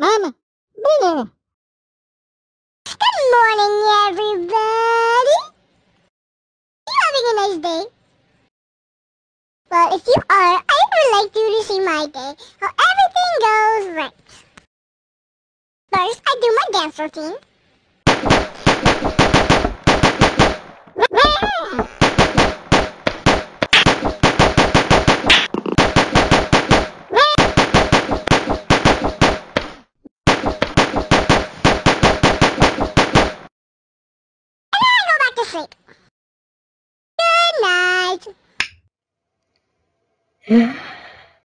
Mama. Good morning, everybody. You having a nice day? Well, if you are, I would like you to see my day. How everything goes right. First, I do my dance routine. Back to sleep. Good night.